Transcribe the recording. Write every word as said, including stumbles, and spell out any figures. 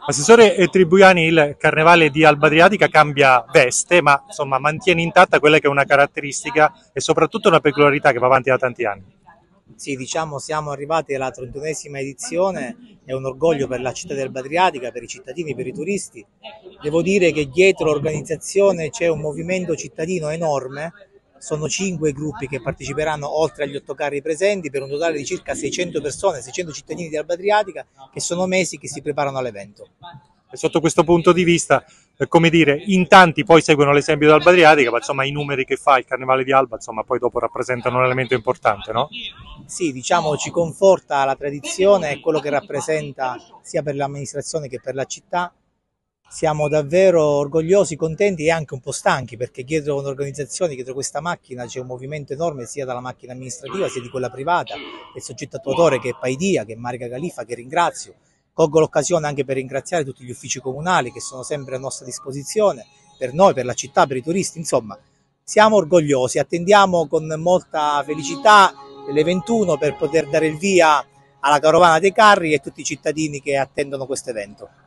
Assessore Tribuiani, il Carnevale di Alba Adriatica cambia veste, ma insomma mantiene intatta quella che è una caratteristica e soprattutto una peculiarità che va avanti da tanti anni. Sì, diciamo siamo arrivati alla trentunesima edizione, è un orgoglio per la città di Alba Adriatica, per i cittadini, per i turisti. Devo dire che dietro l'organizzazione c'è un movimento cittadino enorme, sono cinque i gruppi che parteciperanno oltre agli otto carri presenti per un totale di circa seicento persone, seicento cittadini di Alba Adriatica che sono mesi che si preparano all'evento. E sotto questo punto di vista, eh, come dire, in tanti poi seguono l'esempio di Alba Adriatica, ma insomma i numeri che fa il Carnevale di Alba, insomma poi dopo rappresentano un elemento importante, no? Sì, diciamo ci conforta la tradizione e quello che rappresenta sia per l'amministrazione che per la città. Siamo davvero orgogliosi, contenti e anche un po' stanchi perché dietro un'organizzazione, dietro questa macchina c'è un movimento enorme sia dalla macchina amministrativa sia di quella privata, del soggetto attuatore che è Paidia, che è Marica Califa, che ringrazio. Colgo l'occasione anche per ringraziare tutti gli uffici comunali che sono sempre a nostra disposizione per noi, per la città, per i turisti, insomma siamo orgogliosi, attendiamo con molta felicità le ventuno per poter dare il via alla carovana dei carri e tutti i cittadini che attendono questo evento.